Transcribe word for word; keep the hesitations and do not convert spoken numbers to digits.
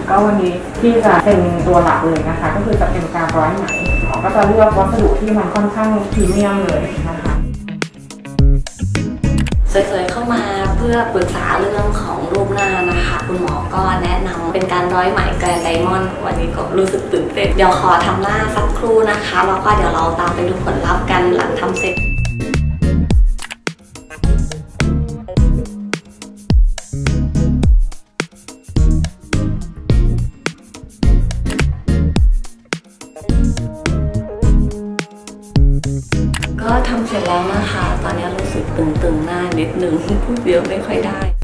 ก็วันนี้ที่จะเป็นตัวหลักเลยนะคะก็คือจะเป็นการร้อยไหมหมอก็จะเลือกวัสดุที่มันค่อนข้างพรีเมียมเลยนะคะเคยเข้ามาเพื่อปรึกษาเรื่องของรูปหน้านะคะคุณหมอก็แนะนำเป็นการร้อยไหมแกรนด์ไดมอนด์วันนี้ก็รู้สึกตื่นเต้นเดี๋ยวขอทำหน้าสักครู่นะคะแล้วก็เดี๋ยวเราตามไปดูผลลัพธ์กันหลังทำเสร็จก็ทำเสร็จแล้วนะคะตอนนี้รู้สึกตึงๆหน้านิดนึงพูดเยอะไม่ค่อยได้